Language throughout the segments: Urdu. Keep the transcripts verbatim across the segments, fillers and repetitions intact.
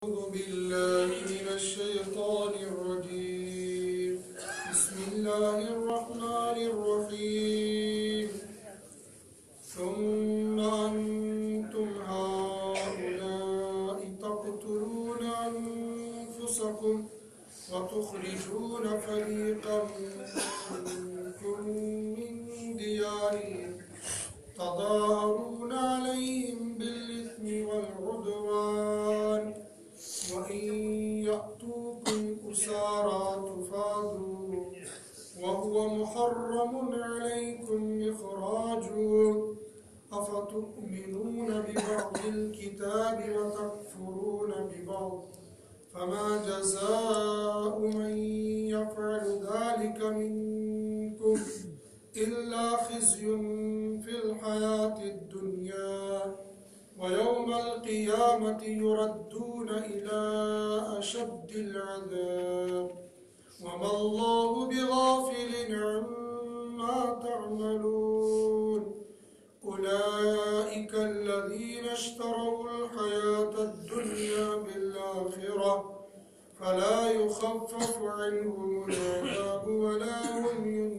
أعوذ بالله من الشيطان الرجيم بسم الله الرحمن الرحيم ثم أنتم هؤلاء تقتلون أنفسكم وتخرجون فريقا منكم من ديارهم تظاهرون عليهم بالإثم والعدوان وإن يأتوكم أسارى تفادوا وهو محرم عليكم إخراجهم أفتؤمنون ببعض الكتاب وتكفرون ببعض فما جزاء من يفعل ذلك منكم إلا خزي في الحياة الدنيا ويوم القيامة يردون إلى أشد العذاب وما الله بغافل عما تعملون أولئك الذين اشتروا الحياة الدنيا بالآخرة فلا يخفف عنهم العذاب ولا هم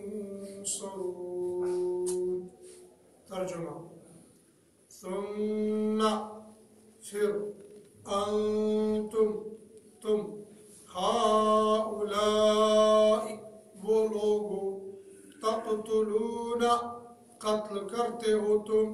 ينصرون. ترجمہ ثم پھر انتم تم ہؤلاء وہ لوگو تقتلون قتل کرتے ہو تم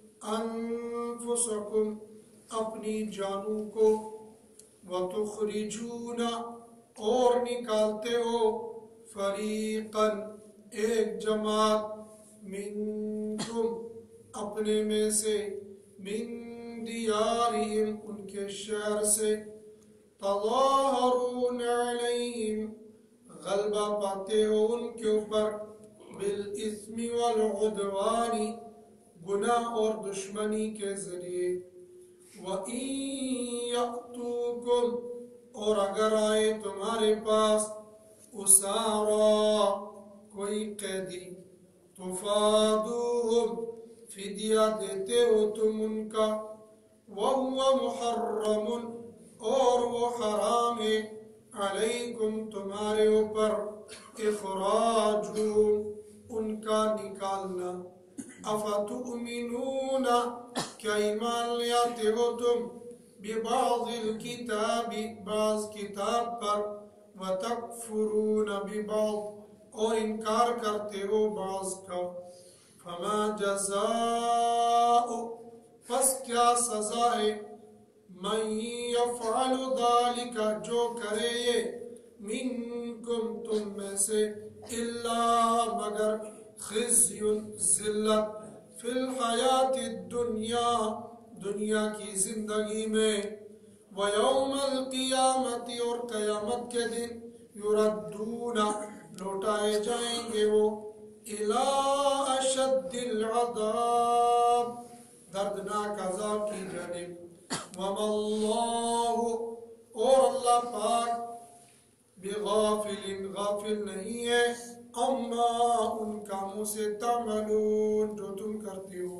انفسکم اپنی جانوں کو وتخرجون اور نکالتے ہو فریقا ایک جماعت منکم اپنے میں سے من دیارہم ان کے شہر سے تظاہرون علیہم غلبہ پاتے ہو ان کے اوپر بالاسم والعدوان گناہ اور دشمنی کے ذریعے وَإِن يَأْتُوكُمْ اور اگر آئے تمہارے پاس اسارا کوئی قیدی تفادوہم فدیہ دیتے ہو تم ان کا وَهُوَ مُحَرَّمٌ اور وہ حرام ہے علیکم تمہارے اوپر اخراجہم ان کا نکالنا افتؤمنون کیا ایمان لے آتے ہو تم ببعض الکتاب بعض کتاب پر وتکفرون ببعض اور انکار کرتے ہو بعض کا فما جزاء پس کیا سزا ہے من یفعل ذالک جو کرے یہ منکم تم میں سے الا مگر خزی ذلت فی الحیات الدنیا دنیا کی زندگی میں ویوم القیامت اور قیامت کے دن یردون لوٹائے جائیں گے وہ الى اشد العذاب دردناک عذاب کی جانب وما اللہ اور اللہ پاک بغافل غافل نہیں ہے اما ان کاموں سے تعملون جو تم کرتے ہو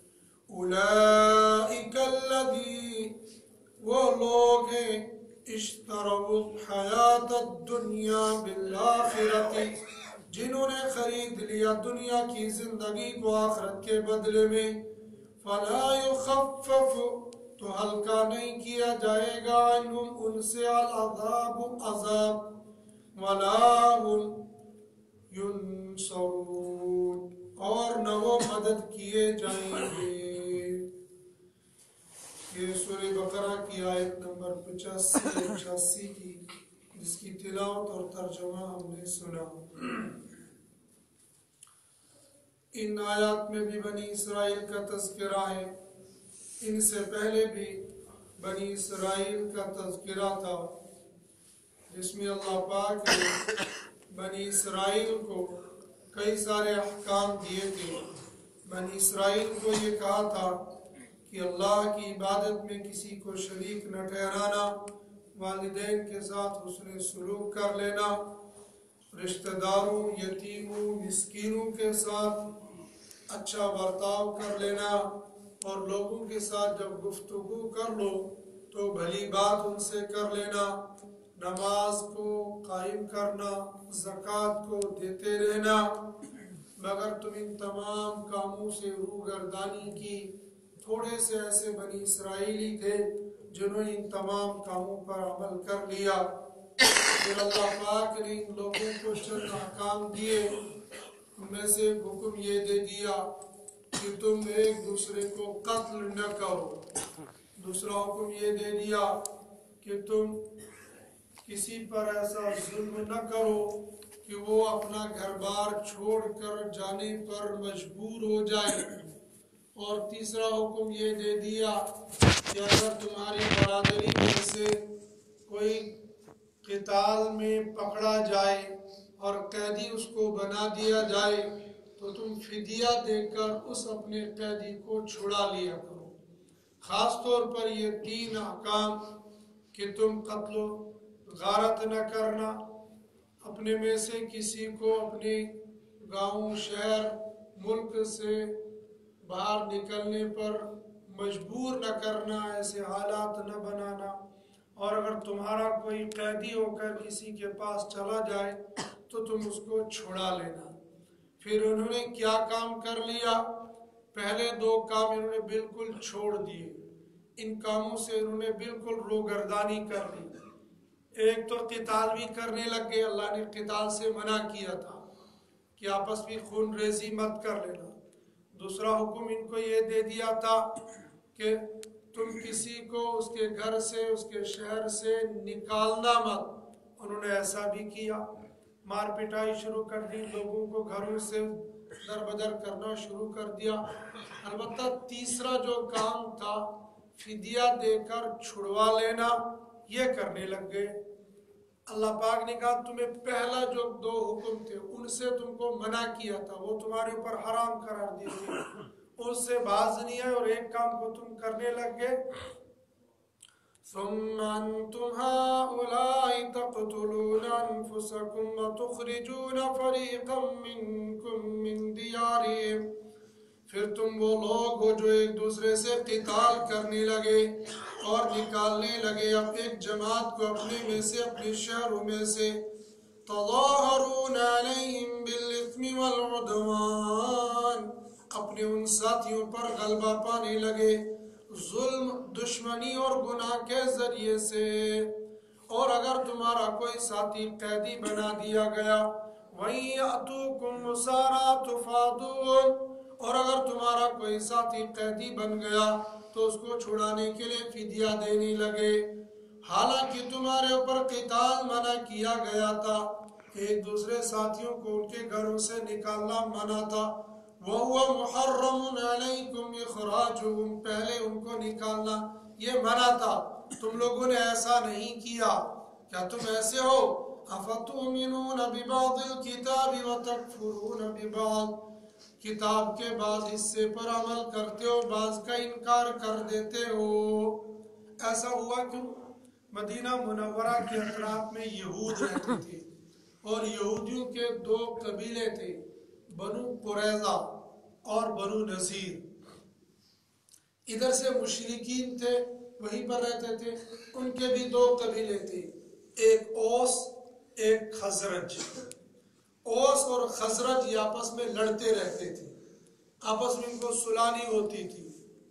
اولئک الذی وہ لوگ ہیں اشتروا الحیات الدنیا بالآخرت جنہوں نے خرید لیا دنیا کی زندگی کو آخرت کے بدلے میں فلا یخفف تو ہلکا نہیں کیا جائے گا عنہم ان سے العذاب عذاب ولا هم ینصرون اور نہ وہ مدد کیے جائیں گے. یہ سورہ بقرہ کی آیت نمبر پچاسی اچھاسی کی جس کی تلاوت اور ترجمہ ہم نے سنا. ان آیات میں بھی بنی اسرائیل کا تذکرہ ہے. ان سے پہلے بھی بنی اسرائیل کا تذکرہ تھا جس میں اللہ پاک نے بنی اسرائیل کو کئی سارے احکام دیے تھے. بنی اسرائیل کو یہ کہا تھا کہ اللہ کی عبادت میں کسی کو شریک نہ ٹھہرانا، والدین کے ساتھ حسن سلوک کر لینا، رشتہ داروں، یتیموں، مسکینوں کے ساتھ اچھا برتاؤ کر لینا، اور لوگوں کے ساتھ جب گفتگو کر لو تو بھلی بات ان سے کر لینا، نماز کو قائم کرنا، زکوٰۃ کو دیتے رہنا، مگر تم ان تمام کاموں سے روگردانی کی۔ تھوڑے سے ایسے بنی اسرائیلی تھے جنہوں نے ان تمام کاموں پر عمل کر لیا۔ پھر اللہ پاک نے ان لوگوں کو چند احکام دیے، ان میں سے ایک حکم یہ دے دیا کہ تم ایک دوسرے کو قتل نہ کرو۔ دوسرا حکم یہ دے دیا کہ تم کسی پر ایسا ظلم نہ کرو کہ وہ اپنا گھر بار چھوڑ کر جانے پر مجبور ہو جائے۔ اور تیسرا حکم یہ دے دیا کہ اگر تمہاری برادری میں سے کوئی قتال میں پکڑا جائے اور قیدی اس کو بنا دیا جائے تو تم فدیہ دے کر اس اپنے قیدی کو چھڑا لیا کرو۔ خاص طور پر یہ تین احکام کہ تم قتل و غارت نہ کرنا، اپنے میں سے کسی کو اپنے گاؤں، شہر، ملک سے باہر نکلنے پر مجبور نہ کرنا، ایسے حالات نہ بنانا، اور اگر تمہارا کوئی قیدی ہو کر کسی کے پاس چلا جائے تو تم اس کو چھڑا لینا۔ پھر انہوں نے کیا کام کر لیا؟ پہلے دو کام انہوں نے بالکل چھوڑ دیے، ان کاموں سے انہوں نے بالکل روگردانی کر لی۔ ایک تو قتال بھی کرنے لگ گئے، اللہ نے قتال سے منع کیا تھا کہ آپس میں خون ریزی مت کر لینا۔ دوسرا حکم ان کو یہ دے دیا تھا کہ تم کسی کو اس کے گھر سے، اس کے شہر سے نکالنا مت۔ انہوں نے ایسا بھی کیا، مار پٹائی شروع کر دی، لوگوں کو گھروں سے در بدر کرنا شروع کر دیا۔ البتہ تیسرا جو کام تھا فدیہ دے کر چھڑوا لینا، یہ کرنے لگ گئے۔ اللہ پاک نے کہا تمہیں پہلا جو دو حکم تھے ان سے تم کو منع کیا تھا، وہ تمہارے اوپر حرام قرار دیے تھے، اس سے باز نہیں آئے اور ایک کام کو تم کرنے لگ گئے۔ ثم انتم هؤلاء تقتلون انفسكم وتخرجون فريقا منكم من ديارهم، پھر تم وہ لوگ ہو جو ایک دوسرے سے قتال کرنے لگے اور نکالنے لگے اب ایک جماعت کو اپنے میں سے، اپنے شہروں میں سے۔ تظاہرون علیہم بالاثم والعدوان، اپنے ان ساتھیوں پر غلبہ پانے لگے ظلم، دشمنی اور گناہ کے ذریعے سے۔ اور اگر تمہارا کوئی ساتھی قیدی بنا دیا گیا وَإِن يَأْتُوكُمْ أُسَارَىٰ تُفَادُوهُمْ، اور اگر تمہارا کوئی ساتھی قیدی بن گیا تو اس کو چھڑانے کے لیے فدیہ دینے لگے، حالانکہ تمہارے اوپر قتال منع کیا گیا تھا، ایک دوسرے ساتھیوں کو ان کے گھروں سے نکالنا منع تھا۔ وَهُوَ مُحَرَّمٌ عَلَيْكُمْ إِخْرَاجُهُمْ، پہلے ان کو نکالنا یہ منع تھا، تم لوگوں نے ایسا نہیں کیا۔ کیا تم ایسے ہو؟ أَفَتُؤْمِنُونَ بِبَعْضِ الْكِتَابِ وَتَكْفُرُونَ بِبَعْضٍ، کتاب کے بعض حصے پر عمل کرتے ہو، بعض کا انکار کر دیتے ہو۔ ایسا ہوا کیوں؟ مدینہ منورہ کے اطراف میں یہود رہتے تھے اور یہودیوں کے دو قبیلے تھے، بنو قریظہ اور بنو نذیر۔ ادھر سے مشرکین تھے وہیں پر رہتے تھے، ان کے بھی دو قبیلے تھے، ایک اوس ایک خزرج۔ اوس اور خزرج یہ آپس میں لڑتے رہتے تھے، آپس میں ان کو صلح نہیں ہوتی تھی۔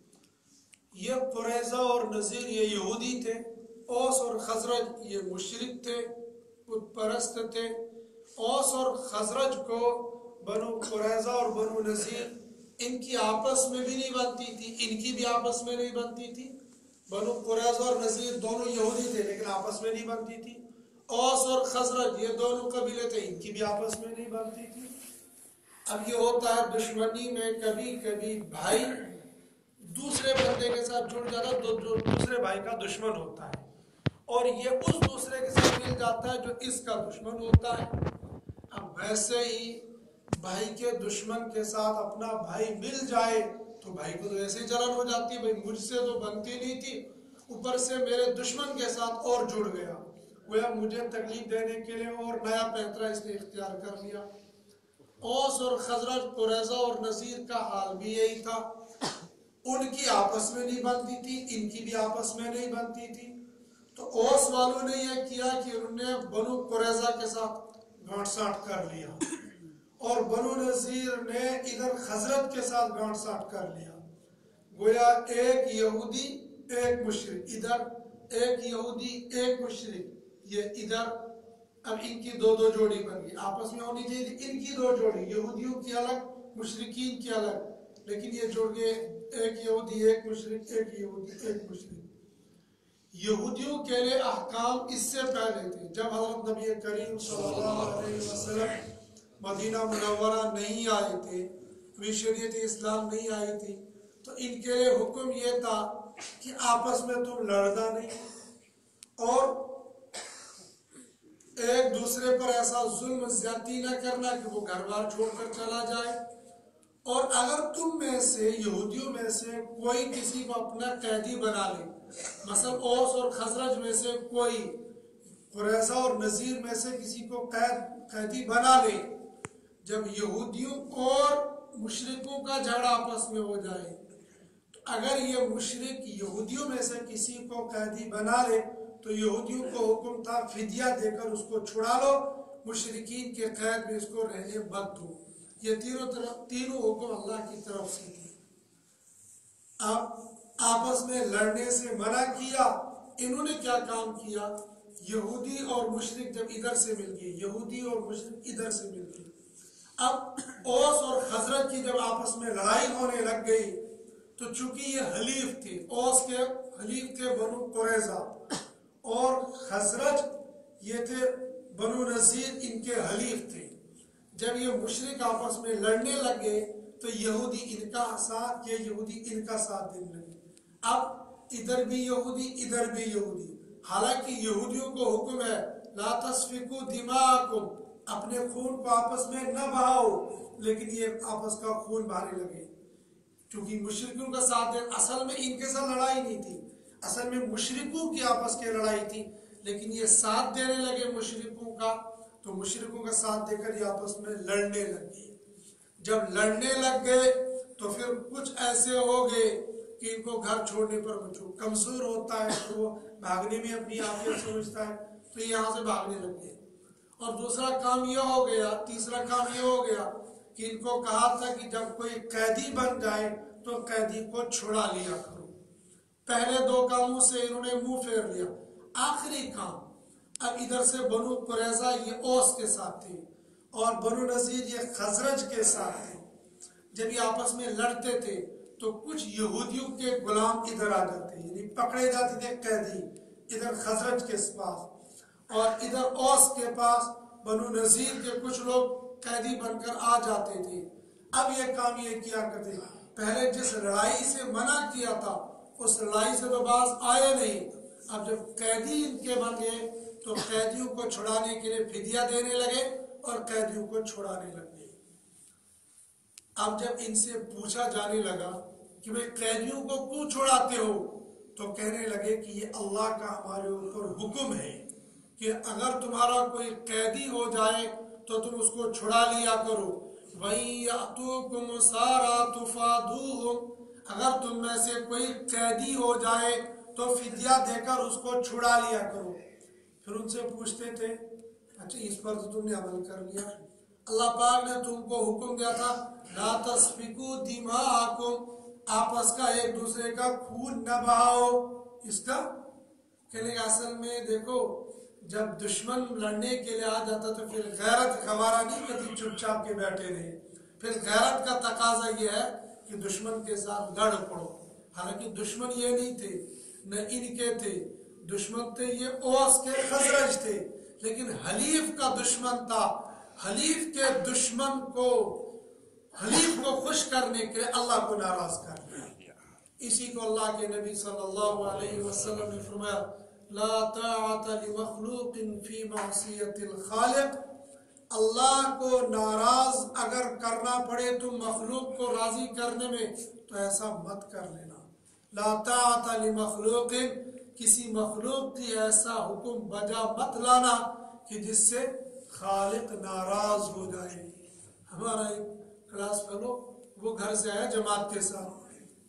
یہ قریظہ اور نذیر یہ یہودی تھے، اوس اور خزرج یہ مشرک تھے، بت پرست تھے۔ اوس اور خزرج کو بنو قریظہ اور بنو نذیر ان کی آپس میں بھی نہیں بنتی تھی، ان کی بھی آپس میں نہیں بنتی تھی۔ بنو قریظہ اور نذیر دونوں یہودی تھے لیکن آپس میں نہیں بنتی تھی۔ اوس اور خزرج یہ دونوں قبیلے تھے، ان کی بھی آپس میں نہیں بنتی تھی۔ اب یہ ہوتا ہے دشمنی میں کبھی کبھی بھائی دوسرے بندے کے ساتھ جڑ جاتا ہے، جو دوسرے بھائی کا دشمن ہوتا ہے، اور یہ اس دوسرے کے ساتھ مل جاتا ہے جو اس کا دشمن ہوتا ہے۔ اب ویسے ہی بھائی کے دشمن کے ساتھ اپنا بھائی مل جائے تو بھائی کو تو ایسے ہی جلن ہو جاتی ہے، بھائی مجھ سے تو بنتی نہیں تھی، اوپر سے میرے دشمن کے ساتھ اور جڑ گیا، وہ مجھے تکلیف دینے کے لیے اور نیا پیترا اس نے اختیار کر لیا۔ اوس اور خزرج، قریظہ اور نذیر کا حال بھی یہی تھا۔ ان کی آپس میں نہیں بنتی تھی، ان کی بھی آپس میں نہیں بنتی تھی. تو اوس والوں نے یہ کیا کہ انہوں نے بنو قریظہ کے ساتھ گانٹ سانٹ کر لیا، اور بنو نذیر نے ادھر خزرج کے ساتھ گانٹ سانٹ کر لیا. گویا ایک یہودی ایک مشرک ادھر، ایک یہودی ایک مشرک یہ ادھر. اب ان کی دو دو جوڑی بن گئی، آپس میں ہونی چاہیے تھی ان کی دو جوڑی، یہودیوں کی الگ مشرکین کی الگ، لیکن یہ جوڑ گئے ایک یہودی ایک مشرک، ایک یہودی ایک مشرک. یہودیوں کے لیے احکام اس سے پہلے تھے. جب حضرت نبی کریم صلی اللہ علیہ وسلم مدینہ منورہ نہیں آئے تھے، ابھی شریعت اسلام نہیں آئی تھی، تو ان کے لیے حکم یہ تھا کہ آپس میں تم لڑنا نہیں، اور ایک دوسرے پر ایسا ظلم زیادتی نہ کرنا کہ وہ گھر بار چھوڑ کر چلا جائے. اور اگر تم میں سے یہودیوں میں سے کوئی کسی کو اپنا قیدی بنا لے، مثلا اوس اور خزرج میں سے کوئی قریظہ اور نذیر میں سے کسی کو قید قیدی بنا لے، جب یہودیوں اور مشرکوں کا جھگڑا آپس میں ہو جائے، تو اگر یہ مشرک یہودیوں میں سے کسی کو قیدی بنا لے تو یہودیوں کو حکم تھا فدیہ دے کر اس کو چھڑا لو، مشرکین کے قید میں اس کو رہنے مت دو. یہ تینوں طرف تینوں حکم اللہ کی طرف سے تھے. اب آپس میں لڑنے سے منع کیا. انہوں نے کیا کام کیا؟ یہودی اور مشرک جب ادھر سے مل گئے، یہودی اور مشرک ادھر سے مل گئے، اب اوس اور خزرج کی جب آپس میں لڑائی ہونے لگ گئی تو چونکہ یہ حلیف تھے، اوس کے حلیف تھے بنو قریظہ اور خزرج یہ تھے بنو نذیر ان کے حلیف تھے. جب یہ مشرک آپس میں لڑنے لگے تو یہودی ان کا ساتھ، یہ یہودی ان کا ساتھ دینے لگے. اب ادھر بھی یہودی ادھر بھی یہودی، حالانکہ یہودیوں کو حکم ہے لا تسفکوا دماءکم، اپنے خون کو آپس میں نہ بہاؤ، لیکن یہ آپس کا خون بہانے لگے کیونکہ مشرکوں کا ساتھ دے. اصل میں ان کے ساتھ لڑائی نہیں تھی، اصل میں مشرکوں کی آپس کی لڑائی تھی، لیکن یہ ساتھ دینے لگے مشرکوں کا، تو مشرکوں کا ساتھ دے کر یہ آپس میں لڑنے لگ گئے. جب لڑنے لگ گئے تو پھر کچھ ایسے ہو گئے کہ ان کو گھر چھوڑنے پر بچو کمزور ہوتا ہے تو وہ بھاگنے میں اپنی عافیت سمجھتا ہے، تو یہاں سے بھاگنے لگ گئے. اور دوسرا کام یہ ہو گیا، تیسرا کام یہ ہو گیا کہ ان کو کہا تھا کہ جب کوئی قیدی بن جائے تو قیدی کو چھڑا لیا کرو. پہلے دو کاموں سے انہوں نے منہ پھیر لیا. آخری کام، اب ادھر سے بنو قریظہ یہ اوس کے ساتھ تھے اور بنو نذیر یہ خزرج کے ساتھ تھے. جب یہ آپس میں لڑتے تھے تو کچھ یہودیوں کے غلام ادھر آ جاتے، یعنی پکڑے جاتے تھے قیدی ادھر خزرج کے پاس، اور ادھر اوس کے پاس بنو نذیر کے کچھ لوگ قیدی بن کر آ جاتے تھے. اب یہ کام یہ کیا کرتے، پہلے جس لڑائی سے منع کیا تھا اس لڑائی سے تو باز آئے نہیں. اب جب قیدی ان کے بن گئے تو قیدیوں کو چھڑانے کے لیے فدیہ دینے لگے اور قیدیوں کو چھڑانے لگے. اب جب ان سے پوچھا جانے لگا کہ بھئی قیدیوں کو کیوں چھڑاتے ہو، تو کہنے لگے کہ یہ اللہ کا ہمارے اوپر حکم ہے کہ اگر تمہارا کوئی قیدی ہو جائے تو تم اس کو چھڑا لیا کرو. وَإِن يَأْتُوكُمْ أُسَارَىٰ تُفَادُوهُمْ، اگر تم میں سے کوئی قیدی ہو جائے تو فدیہ دے کر اس کو چھڑا لیا کرو. پھر ان سے پوچھتے تھے اچھا اس پر تو تم نے عمل کر لیا، اللہ پاک نے تم کو حکم دیا تھا لا تسفکوا دماءکم، آپس کا ایک دوسرے کا خون نہ بہاؤ. اس کا کہنے کا اصل میں دیکھو جب دشمن لڑنے کے لیے آ جاتا تو پھر غیرت گوارا نہیں کرتی چپ چاپ کے بیٹھے رہے. پھر غیرت کا تقاضا یہ ہے کہ دشمن کے ساتھ لڑ پڑو. حالانکہ دشمن یہ نہیں تھے، نہ ان کے تھے، دشمن تھے یہ اوس کے خزرج تھے، لیکن حلیف کا دشمن تھا. حلیف کے دشمن کو حلیف کو خوش کرنے کے لیے اللہ کو ناراض کر دیا. اسی کو اللہ کے نبی صلی اللہ علیہ وسلم نے فرمایا لا طاعت لمخلوق فی معصیت الخالق، اللہ کو ناراض اگر کرنا پڑے تو مخلوق کو راضی کرنے میں تو ایسا مت کر لینا. لا طاعت لمخلوق، کسی مخلوق کی ایسا حکم بجا مت لانا کہ جس سے خالق ناراض ہو جائے. ہمارا ایک کلاس فیلو وہ گھر سے آیا جماعت کے ساتھ،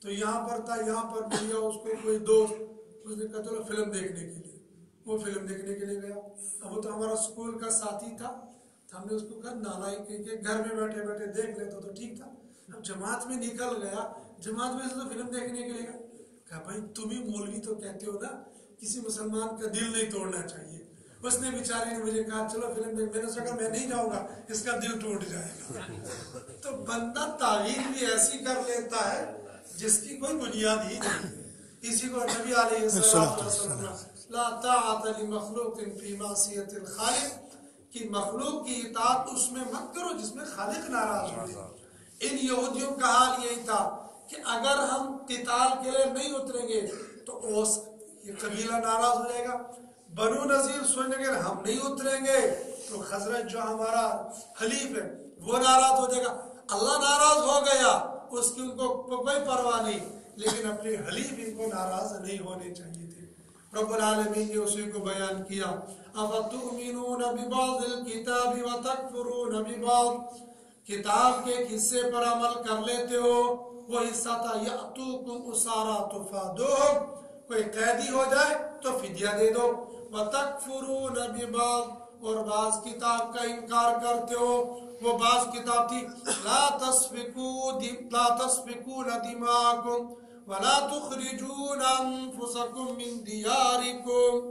تو یہاں پر تھا، یہاں پر ملیا اس کو کوئی دوست، اس نے کہا چلو فلم دیکھنے کے لیے، وہ فلم دیکھنے کے لیے گیا۔ اب وہ تو ہمارا اسکول کا ساتھی تھا، تو ہم نے اس کو کہا نالائق کہ گھر میں بیٹھے بیٹھے دیکھ لیتا تو ٹھیک تھا، اب جماعت میں نکل گیا، جماعت میں سے تو فلم دیکھنے کے لیے گیا۔ کہا بھائی تم ہی مولوی تو کہتے ہو نا کسی مسلمان کا دل نہیں توڑنا چاہیے۔ اس نے بیچارے نے مجھے کہا چلو فلم دیکھ، میں نے کہا میں نہیں جاؤں گا، اس کا دل ٹوٹ جائے گا۔ تو بندہ تعویل بھی ایسی کر لیتا ہے جس کی کوئی بنیاد ہی نہیں ہے۔ اسی کو نبی علیہ السلام لا طاعت لمخلوق فی معصیت الخالق، کہ مخلوق کی اطاعت اس میں مت کرو جس میں خالق ناراض ہو۔ ان یہودیوں کا حال یہی تھا کہ اگر ہم قتال کے لیے نہیں اتریں گے تو اوس یہ قبیلہ ناراض ہو جائے گا، بنو نذیر سوچنے کے ہم نہیں اتریں گے تو خزرج جو ہمارا حلیف ہے وہ ناراض ہو جائے گا۔ اللہ ناراض ہو گیا، اس کی ان کو کوئی پرواہ نہیں، لیکن اپنے حلیف ان کو ناراض نہیں ہونے چاہیے تھے۔ رب العالمین نے اسی کو بیان کیا، افتؤمنون ببعض الکتاب وتکفرون ببعض، کتاب کے حصے پر عمل کر لیتے ہو، وہ حصہ تھا یأتوکم اسارا تفادوہم، کوئی قیدی ہو جائے تو فدیہ دے دو، وتکفرون ببعض، اور بعض کتاب کا انکار کرتے ہو، وہ بعض کتاب تھی لا تسفکون لا تسفکون دماءکم ولا تخرجون انفسکم من دیارکم،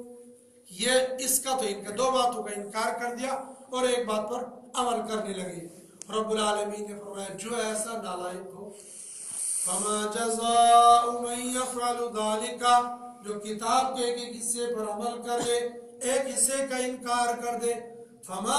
یہ اس کا تو ان کا دو باتوں کا انکار کر دیا اور ایک بات پر عمل کرنے لگے۔ رب العالمین نے فرمایا جو ایسا نالائق ہو، فما جزاء من يفعل ذلك، جو کتاب کے ایک حصے پر عمل کر لے، ایک حصے کا انکار کر دے، فما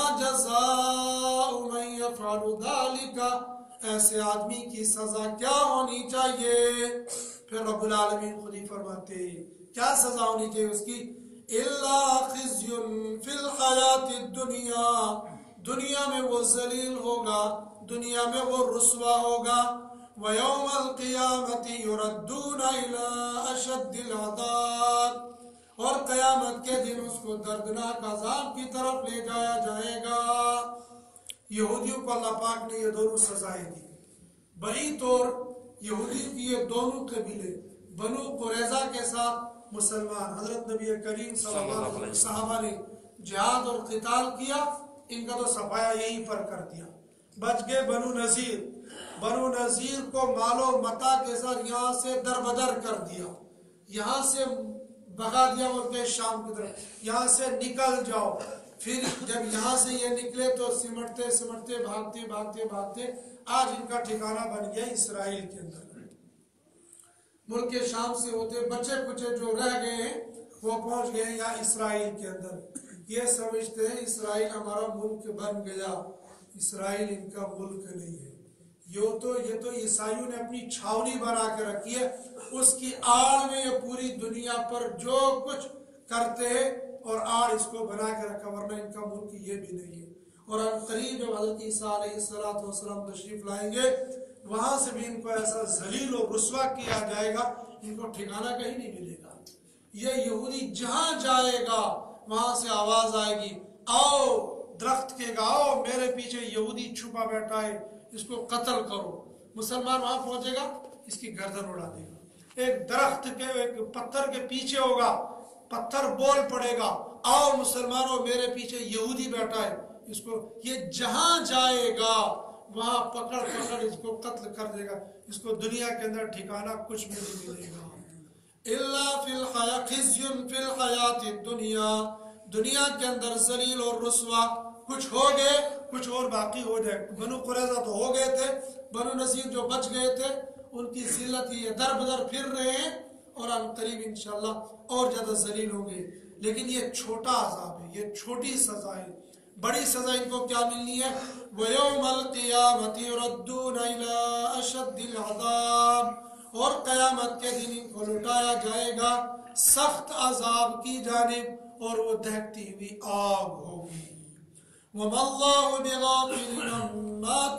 جزاء من يفعل ذلك، ایسے آدمی کی سزا کیا ہونی چاہیے؟ پھر رب العالمین خود ہی فرماتے کیا سزا ہونی چاہیے اس کی، الا خزي في الحیات الدنیا، دنیا میں وہ ذلیل ہوگا، دنیا میں وہ رسوا ہوگا، وَيَوْمَ الْقِيَامَةِ يُرَدُّونَ إِلَىٰ أَشَدِّ الْعَذَابِ، اور قیامت کے دن اس کو دردناک عذاب کی طرف لے جایا جائے گا۔ یہودیوں کو اللہ پاک نے یہ دونوں سزائیں دی، بڑی طور یہودی کی یہ دونوں قبیلے بنو قریظہ کے ساتھ مسلمان، حضرت نبی کریم صلی اللہ علیہ وسلم صحابہ نے جہاد اور قتال کیا، ان کا تو صفایا یہیں پر کر دیا۔ بچ گئے بنو نذیر، بنو نذیر کو مال و متاع کے ساتھ یہاں سے در بدر کر دیا، یہاں سے بھگا دیا اور کہ شام کی طرف یہاں سے نکل جاؤ۔ پھر جب یہاں سے یہ نکلے تو سمٹتے سمٹتے بھاگتے بھاگتے بھاگتے آج ان کا ٹھکانہ بن گیا اسرائیل کے اندر۔ ملک شام سے ہوتے بچے کچے جو رہ گئے ہیں وہ پہنچ گئے یا اسرائیل کے اندر، یہ سمجھتے ہیں اسرائیل ہمارا ملک بن گیا، اسرائیل ان کا ملک نہیں ہے۔ یہ تو یہ تو عیسائیوں نے اپنی چھاونی بنا کے رکھی ہے، اس کی آڑ میں یہ پوری دنیا پر جو کچھ کرتے ہیں اور آڑ اس کو بنا کے رکھا، ورنہ ان کا ملک یہ بھی نہیں ہے۔ اور قریب جب حضرت عیسیٰ علیہ السلام تشریف لائیں گے وہاں سے بھی ان کو ایسا ذلیل و رسوا کیا جائے گا، ان کو ٹھکانہ کہیں نہیں ملے گا۔ یہ یہودی جہاں جائے گا وہاں سے آواز آئے گی، آؤ درخت کے گا، آؤ میرے پیچھے یہودی چھپا بیٹھا ہے، اس کو قتل کرو۔ مسلمان وہاں پہنچے گا اس کی گردن اڑا دے گا، ایک درخت کے ایک پتھر کے پیچھے ہوگا، پتھر بول پڑے گا، آؤ مسلمانوں میرے پیچھے یہودی بیٹھا ہے، اس کو یہ جہاں جائے گا وہاں پکڑ پکڑ اس کو قتل کر دے گا، اس کو دنیا کے اندر ٹھکانہ کچھ بھی نہیں ملے گا۔ الا فی الحیات خزی فی الحیات الدنیا، دنیا کے اندر ذلیل اور رسوا، کچھ ہو گئے کچھ اور باقی ہو جائے۔ بنو قریظہ تو ہو گئے تھے، بنو نذیر جو بچ گئے تھے ان کی ذلت یہ در بدر پھر رہے ہیں اور ان قریب انشاءاللہ اور زیادہ ذلیل ہوں گے۔ لیکن یہ چھوٹا عذاب ہے، یہ چھوٹی سزا ہے، بڑی سزا ان کو کیا ملنی ہے؟ وَيَوْمَ الْقِيَامَةِ يُرَدُّونَ إِلَىٰ أَشَدِّ الْعَذَابِ، اور قیامت کے دن ان کو لٹایا جائے گا سخت عذاب کی جانب، اور وہ دہکتی ہوئی آگ ہوگی۔ وَمَا اللَّهُ بِغَافِلٍ عَمَّا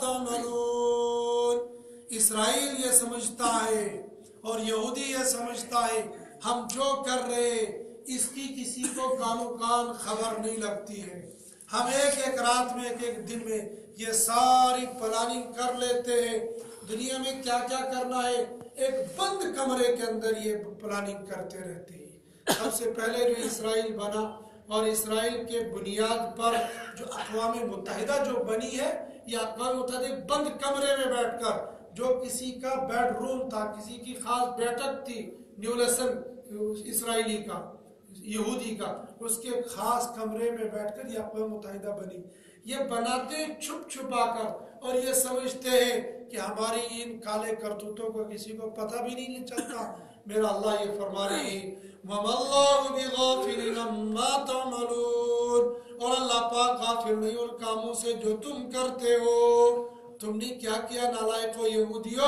تَعْمَلُونَ، اسرائیل یہ سمجھتا ہے اور یہودی یہ سمجھتا ہے ہم جو کر رہے اس کی کسی کو کانو کان خبر نہیں لگتی ہے، ہم ایک ایک رات میں ایک ایک دن میں یہ ساری پلاننگ کر لیتے ہیں، دنیا میں کیا کیا کرنا ہے ایک بند کمرے کے اندر یہ پلاننگ کرتے رہتے ہیں۔ سب سے پہلے جو اسرائیل بنا اور اسرائیل کے بنیاد پر جو اقوام متحدہ جو بنی ہے، یہ اقوام متحدہ بند کمرے میں بیٹھ کر، جو کسی کا بیڈ روم تھا، کسی کی خاص بیٹھک تھی، نیولسن اسرائیلی کا، یہودی کا، اس کے خاص کمرے میں بیٹھ کر یہ اقوام متحدہ بنی۔ یہ بناتے چھپ چھپا کر، اور یہ سمجھتے ہیں کہ ہماری ان کالے کرتوتوں کو کسی کو پتہ بھی نہیں چلتا۔ میرا اللہ یہ فرما رہے ہیں وَمَا اللَّهُ بِغَافِلٍ عَمَّا تَعْمَلُونَ، اور اللہ پاک غافل نہیں ان کاموں سے جو تم کرتے ہو۔ تم نے کیا کیا نالائقو یہودیو؟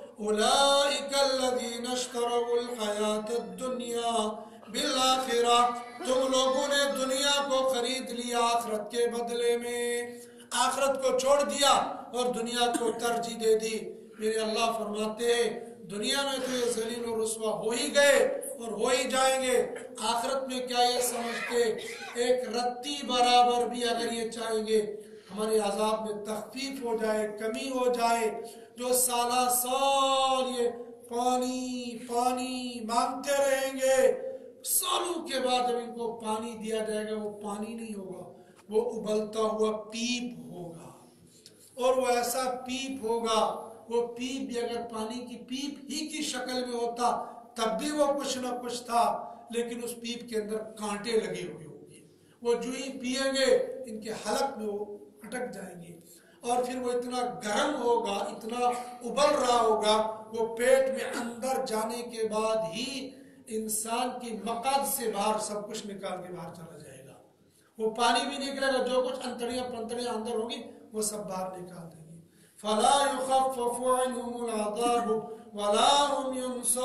أُولَئِكَ الَّذِينَ اشْتَرَوُا الْحَيَاةَ الدُّنْيَا بالآخرہ، تم لوگوں نے دنیا کو خرید لیا آخرت کے بدلے میں، آخرت کو چھوڑ دیا اور دنیا کو ترجیح دے دی۔ میرے اللہ فرماتے ہیں دنیا میں تو یہ ذلیل و رسوا ہو ہی گئے اور ہو ہی جائیں گے، آخرت میں کیا یہ سمجھتے ایک رتی برابر بھی اگر یہ چاہیں گے ہمارے عذاب میں تخفیف ہو جائے، کمی ہو جائے، جو سالہ سال یہ پانی پانی مانگتے رہیں گے، سالوں کے بعد جب ان کو پانی دیا جائے گا وہ پانی نہیں ہوگا، وہ ابلتا ہوا پیپ ہوگا، اور وہ ایسا پیپ ہوگا، وہ پیپ بھی اگر پانی کی پیپ ہی کی شکل میں ہوتا تب بھی وہ کچھ نہ کچھ تھا، لیکن اس پیپ کے اندر کانٹے لگے ہوئے ہوں گے، وہ جو ہی پیئیں گے ان کے حلق میں وہ اٹک جائیں گے، اور پھر وہ اتنا گرم ہوگا، اتنا ابل رہا ہوگا، وہ پیٹ میں اندر جانے کے بعد ہی انسان کی مقعد سے باہر سب کچھ نکال کے باہر چلا جائے گا، وہ پانی بھی نکلے گا، جو کچھ انتڑیاں پنتڑیاں اندر ہوں گی وہ سب باہر نکال دیں گے۔ فَلَا يُخَفَّفُ عَنْهُمُ الْعَذَابُ وَلَا هُمْ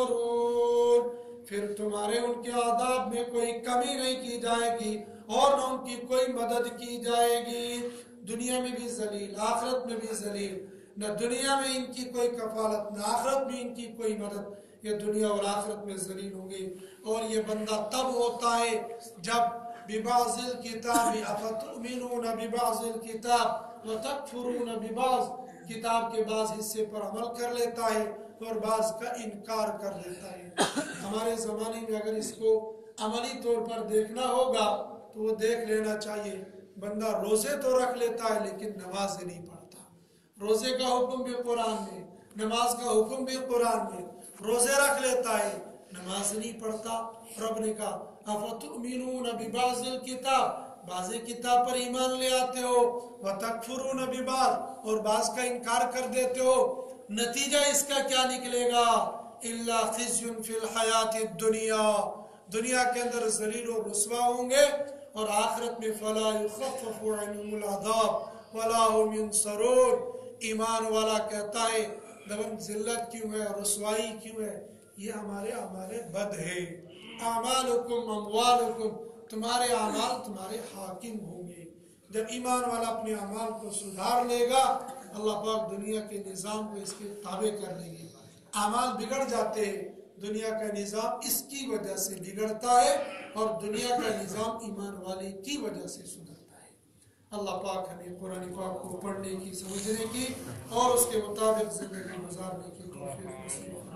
يُنصَرُونَ، پھر تمہارے ان کے عذاب میں کوئی کمی نہیں کی جائے گی اور نہ ان کی کوئی مدد کی جائے گی، دنیا میں بھی ذلیل، آخرت میں بھی ذلیل، نہ دنیا میں ان کی کوئی کفالت، نہ آخرت میں ان کی کوئی مدد، یہ دنیا اور آخرت میں ذلیل ہوں گے۔ اور یہ بندہ تب ہوتا ہے جب بِبَعْضِ الْكِتَابِ أَفَتُؤْمِنُونَ بِبَعْضِ الْكِتَابِ وَتَكْفُرُونَ بِبَعْضِ، کتاب کے بعض حصے پر عمل کر لیتا ہے اور بعض کا انکار کر دیتا ہے۔ ہمارے زمانے میں اگر اس کو عملی طور پر دیکھنا ہوگا تو وہ دیکھ لینا چاہیے، بندہ روزے تو رکھ لیتا ہے لیکن نماز نہیں پڑھتا، روزے کا حکم بھی قرآن میں، نماز کا حکم بھی قرآن میں، روزے رکھ لیتا ہے نماز نہیں پڑھتا۔ رب نے کہا اَفَتُؤْمِنُونَ بِبَعْضِ الْكِتَابِ، بعض کتاب پر ایمان لے آتے ہو، وَتَكْفُرُونَ بِبَعْضِ، اور بعض کا انکار کر دیتے ہو، نتیجہ اس کا کیا نکلے گا؟ إِلَّا خِزْيٌ فِي الْحَيَاةِ الدُّنْيَا، دنیا کے اندر ذلیل و رسوا ہوں گے، اور آخرت میں فَلَا يُخَفَّفُ عَنْهُمُ الْعَذَابُ وَلَا هُمْ يُنصَرُونَ۔ ایمان والا کہتا ہے دبن ذلت کیوں ہے، رسوائی کیوں ہے؟ یہ ہمارے اعمال بد ہے، اعمالکم اموالکم، تمہارے اعمال تمہارے حاکم ہوں گے۔ جب ایمان والا اپنے اعمال کو سدھار لے گا اللہ پاک دنیا کے نظام کو اس کے تابع کر لیں گے۔ اعمال بگڑ جاتے ہیں، دنیا کا نظام اس کی وجہ سے بگڑتا ہے اور دنیا کا نظام ایمان والے کی وجہ سے سدھرتا ہے۔ اللہ پاک ہمیں قرآن پاک کو پڑھنے کی، سمجھنے کی اور اس کے مطابق زندگی گزارنے کی توفیق نصیب